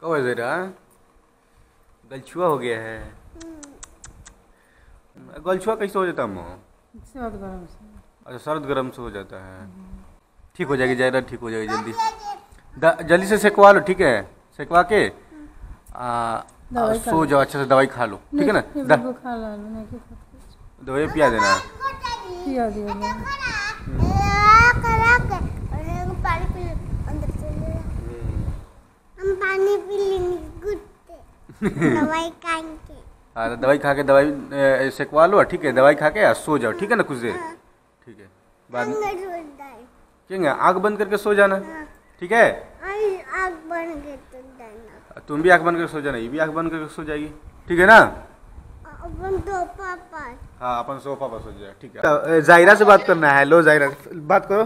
कहो जरा गलछुआ हो गया है। गलछुआ कैसे हो जाता है? सर्द गरम से। अच्छा सर्द गरम से हो जाता है। ठीक हो जाएगी ज़रा, ठीक हो जाएगी जल्दी। जल्दी से सेकवा लो, ठीक है? सेकवा के सो जाओ, अच्छे से दवाई खा लो, ठीक है ना? दवाई पिया देना। पिया दिया पानी पी लेंगे दवाई खाएंगे। हाँ दवाई खा के दवाई सेकवा लो, ठीक है? दवाई खा के सो जाओ, ठीक है ना? कुछ देर, ठीक है? बाद में क्या आँख बंद करके सो जाना, ठीक है? आँख बंद करके तुम भी आँख बंद करके सो जाना, ये भी आँख बंद करके सो जाएगी, ठीक है ना? अपन सोफा पर। हाँ अपन सोफा पर सो जाए, ठीक है? जायरा से बात करना है। हेलो जायरा, बात करो।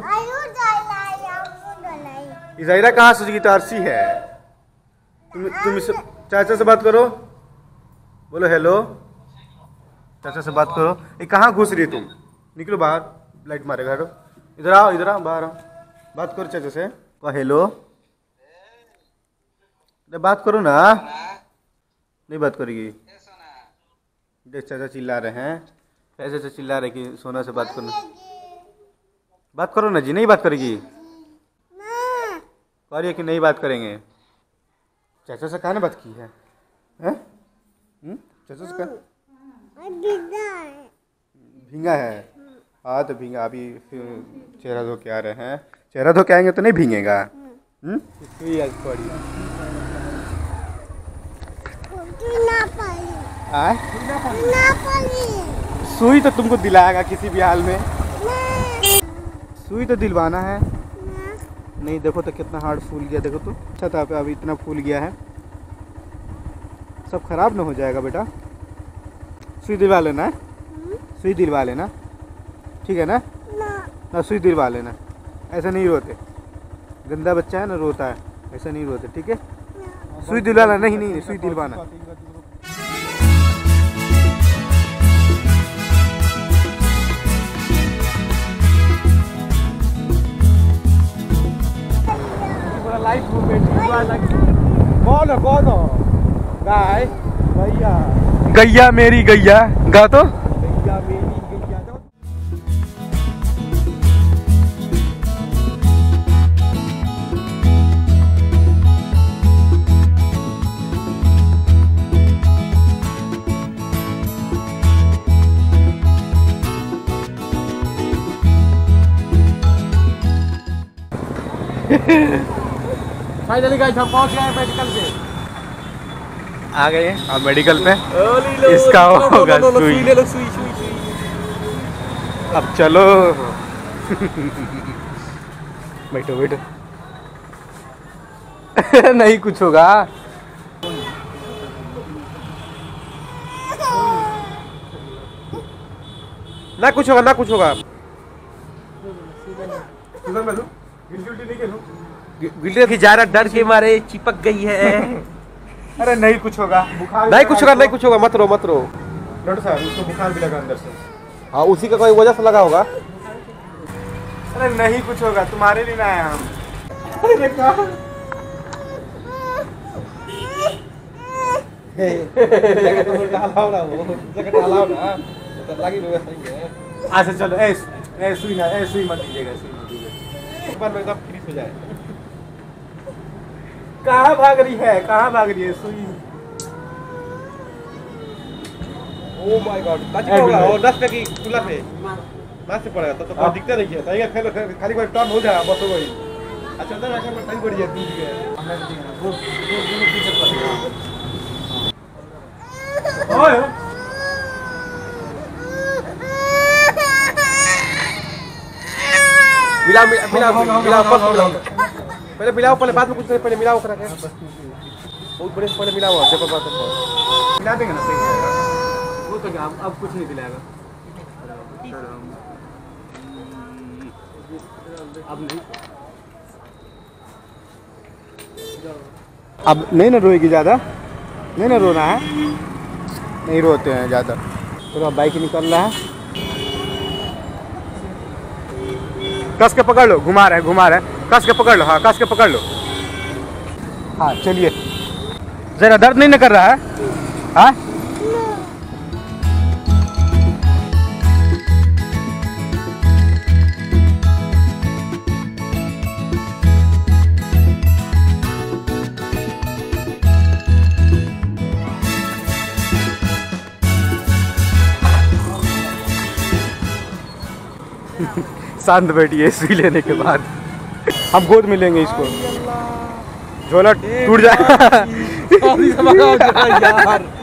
जायरा कहाँ से? तारसी है। तुम चाचा से बात करो, बोलो हेलो। चाचा से बात करो। ये कहाँ घुस रही है तुम? निकलो बाहर, लाइट मारेगा। हटो, इधर आओ, इधर आओ, बाहर आओ, बात करो चाचा से। कहो हेलो, बात करो ना। नहीं बात करेगी। देख चाचा चिल्ला रहे हैं, ऐसे से चिल्ला रहे कि सोना से बात करना। बात करो ना जी। नहीं बात करेगी, कह रही है कि नहीं बात करेंगे। चाचा से कहाँ ने बात की है? चाचा से भींगा है। हाँ तो भींगा, अभी चेहरा धो के आ रहे हैं। चेहरा धो के आएंगे तो नहीं भींगेगा। सुई तो तुमको दिलाएगा किसी भी हाल में। सुई तो दिलवाना है। नहीं देखो तो कितना हार्ड फूल गया, देखो तो। अच्छा था अभी इतना फूल गया है, सब खराब ना हो जाएगा बेटा। सुई दिलवा लेना है, सुई दिलवा लेना, ठीक है ना? ना सुई दिलवा लेना। ऐसा नहीं रोते, गंदा बच्चा है ना, रोता है, ऐसा नहीं रोते, ठीक है? सुई दिलवाना। नहीं नहीं सुई दिलवाना। गाय भैया, गैया मेरी गैया, गा तो गैया मेरी गैया। फाइनली गाइस हम पहुंच गए मेडिकल पे। आ गए अब मेडिकल पे। इसका होगा सुई। ले लो सुई, सुई, सुई। अब चलो बैठो बैठो। नहीं कुछ होगा। ना कुछ होगा, ना कुछ होगा। गिल्टी की जारा डर के मारे चिपक गई है। अरे नहीं कुछ होगा, बुखार नहीं कुछ होगा, नहीं कुछ होगा, मत रो मत रो। डॉक्टर साहब उसको बुखार भी लगा अंदर से। हाँ उसी का कोई वजह से लगा होगा। अरे नहीं कुछ होगा, तुम्हारे लिए आए हम। अरे कहाँ अच्छा चलो ऐसे सुई ना, ऐसे सुई मत दीजिएगा, सुई मत दीजिएगा। एक बार में एकदम फिनिश हो जाए। कहाँ भाग रही है, कहाँ भाग रही है सुई? ओह माय गॉड, काची होगा और 10 पे की खुला पे मार से पड़ेगा तो कोई दिक्कत नहीं है। तो ये खाली कोई टर्न हो जाए बस हो गई। अच्छा अंदर आकर में टाइम बढ़िया दूध के वो पीछे पड़ेगा। ओए मिला मिला मिला मिला पहले मिलाओ, पहले बाद में कुछ नहीं, पहले मिलाओ करा के बहुत बड़े से पहले मिलाओ, जब बात मिला देंगे ना सही रहेगा। वो तो क्या अब कुछ नहीं दिलाएगा। अब नहीं, अब नहीं ना रोएगी ज़्यादा, नहीं ना रोना है, नहीं रोते हैं ज़्यादा। तो अब बाइक निकल रहा है, कस के पकड़ लो, घुमा रहे, कस के पकड़ लो। हाँ कस के पकड़ लो। हाँ चलिए जरा दर्द नहीं न कर रहा है? हाँ? शांत बैठिए सुई लेने के बाद। हम गोद में लेंगे इसको, झोला टूट जाए। यार